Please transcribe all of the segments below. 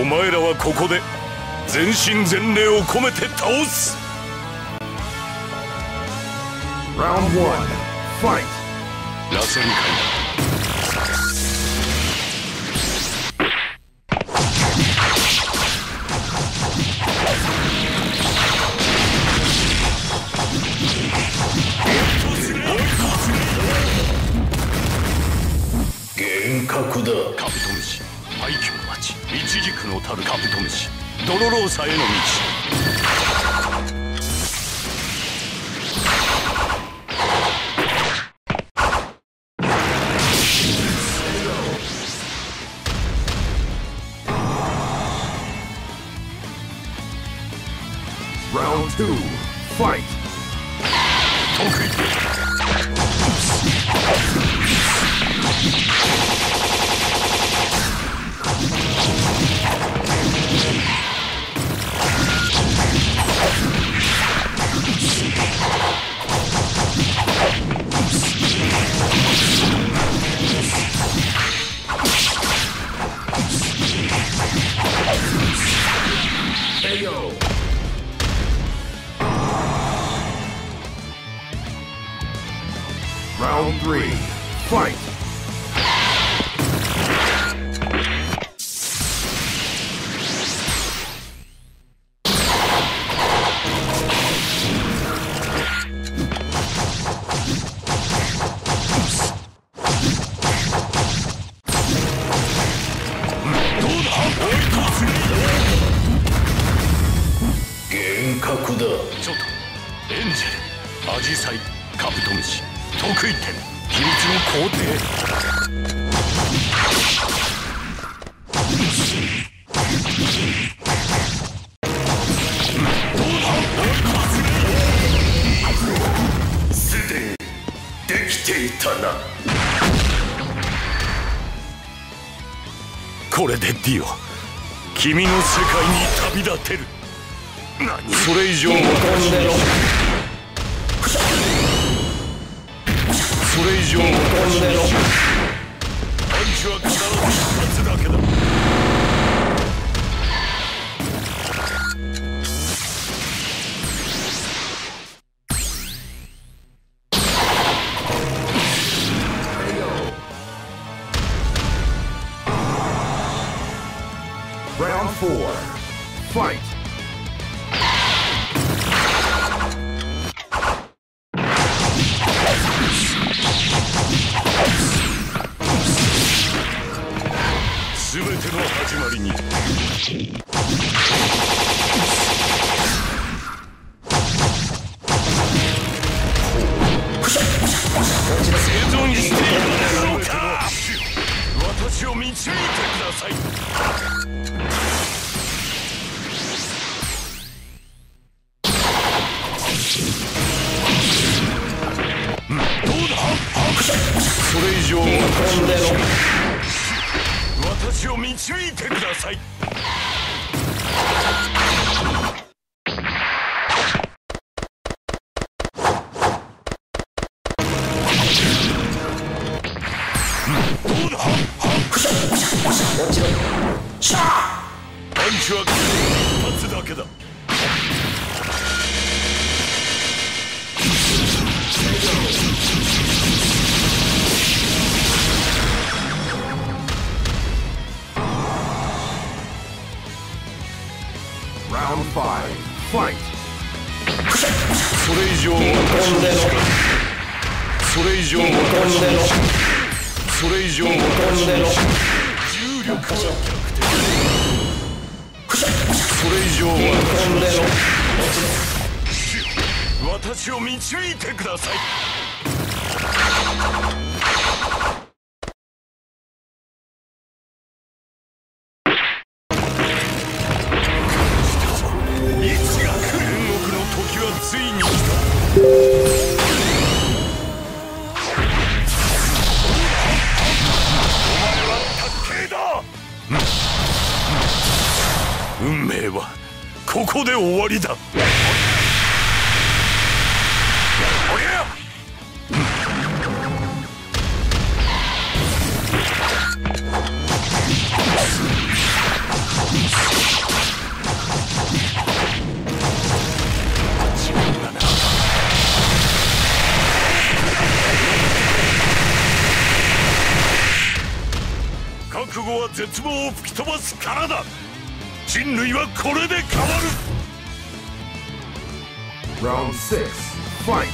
お前らはここで全身全霊を込めて倒す。 Round 1 Fight。 螺旋階幻覚だ。 カブトムシ、廃墟の町、イチジクのたるカブトムシ、ドロローサへの道。 Round 2 Fight。 得意。 Round 3 Fight。 幻覚だ。 ちょっとエンジェル、アジサイ、カブトムシ、得意点、秘密の工程。 すでにできていたな。 これでディオ、君の世界に旅立てる。それ以上私にそれ以上私にパンチは必ず一発だけだ。 Round 4 Fight。 全ての始まりに生存しているのか。私を導いてください。どうだ。それ以上私を導いてください。どうだ。パンチは一発だけだ。 Round 5 Fight。 それ以上私にそれ以上私にそれ以上私に重力は逆転。それ以上私を導いてください。ついに来た。お前は卓球だ。運命はここで終わりだ。おりゃ。 望を吹き飛ばすからだ。人類はこれで変わる。 Round 6. Fight!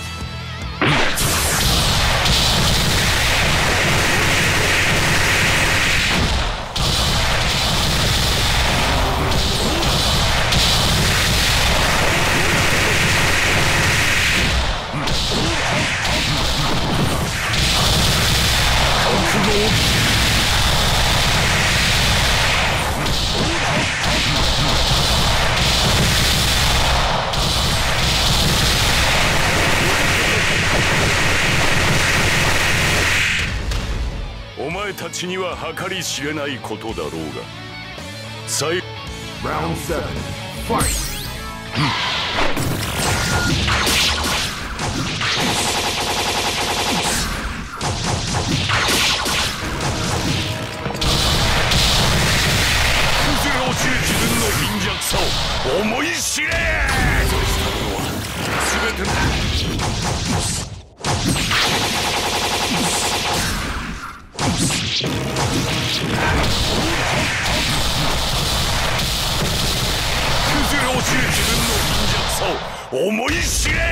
Kakugo! お前たちには計り知れないことだろうが。 Round 7. Fight! 崩れ落ちる自分の貧弱さを思い知れ。全ての崩れ落ちる自分の貧弱さを思い知れ。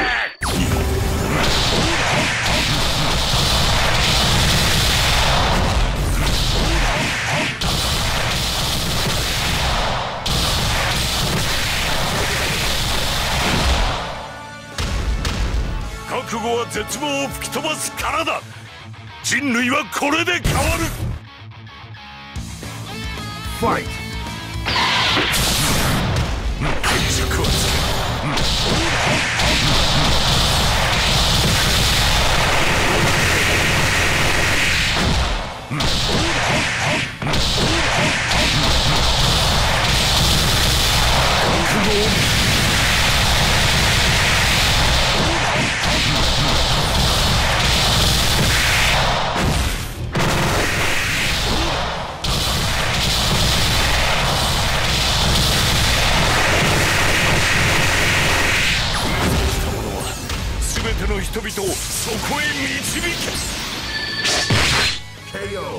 覚悟は絶望を吹き飛ばすからだ。人類はこれで変わる。 Fight! 弱圧。覚悟。 全ての人々をそこへ導け。 KO!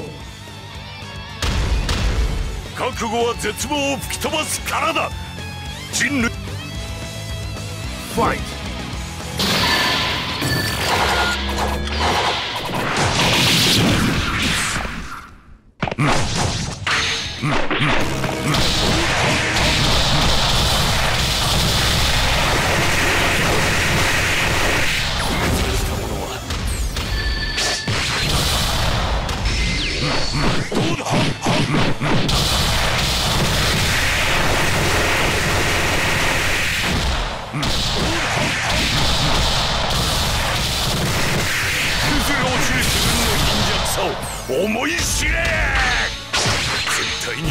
覚悟は絶望を吹き飛ばすからだ。人類 Fight! 思い知れ。絶対に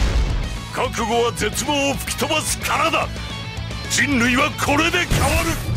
覚悟は絶望を吹き飛ばすからだ。人類はこれで変わる。